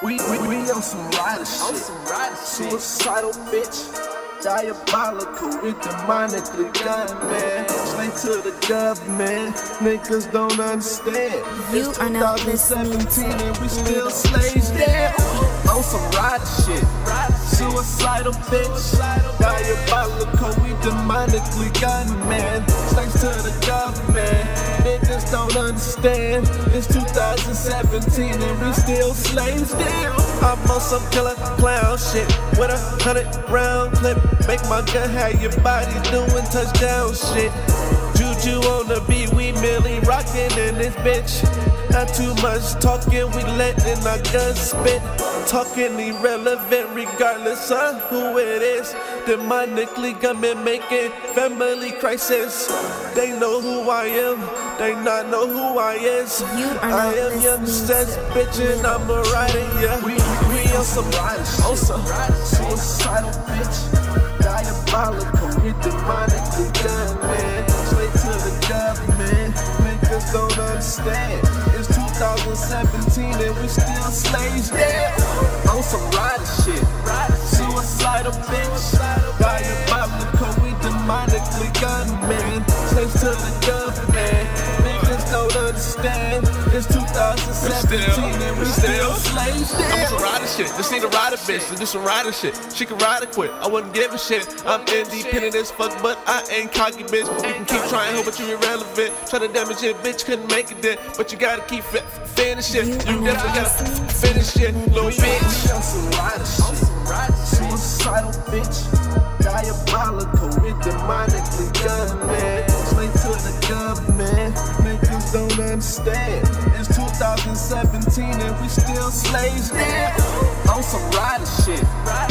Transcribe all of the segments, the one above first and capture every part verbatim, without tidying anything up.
We, we, we on some rider shit. Some rider Suicidal bitch. Diabolical with demonically gun, man. Slave to the government. Niggas don't understand. You it's are now listening to and we still slaves there. On some rider shit. Suicidal bitch. Diabolical, we demonically gun, man. Slaves to the government. Niggas don't understand. It's two thousand seventeen and we still slaves there. I'm on some killer clown shit with a hundred round clip. Make my gun have your body doing touchdown shit. Juju on the beat, we merely rockin' in this bitch. Not too much talking, we letting our guns spit. Talking irrelevant regardless of who it is. Demonically gunmen making family crisis. They know who I am, they not know who I is. You are I am young sense, bitch, and I'm a rider, yeah. We, we on some riders, on some suicidal bitch. Diabolical, we demonically gun, man. Straight to the government, niggas don't understand. It's two thousand seventeen and we still slaves, yeah. On some rider shit, suicidal bitch. Diabolical, we demonically gun, man. Slaves to the government, niggas don't understand. It's two thousand seventeen and we still slaves, yeah. I'm some rider shit, just need a rider bitch to do some rider shit. She can ride or quit, I wouldn't give a shit. I'm independent as fuck, but I ain't cocky, bitch. You can keep trying, but you irrelevant. Try to damage it, bitch, couldn't make it then. But you gotta keep fi finishing. You definitely gotta finish it, little bitch. We on some rider shit, suicidal bitch. Diabolical, with demonically gun, man. Slave to the government, niggas don't understand. It's two thousand seventeen and we still slaves, yeah. On some rider shit,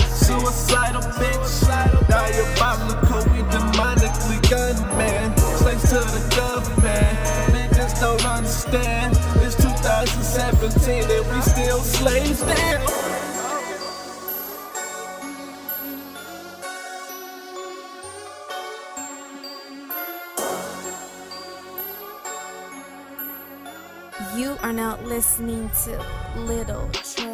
suicidal bitch. Diabolical, we demonically gun, man. Slaves to the government, niggas don't understand. It's two thousand seventeen and we still slaves, yeah. You are now listening to Little Trey.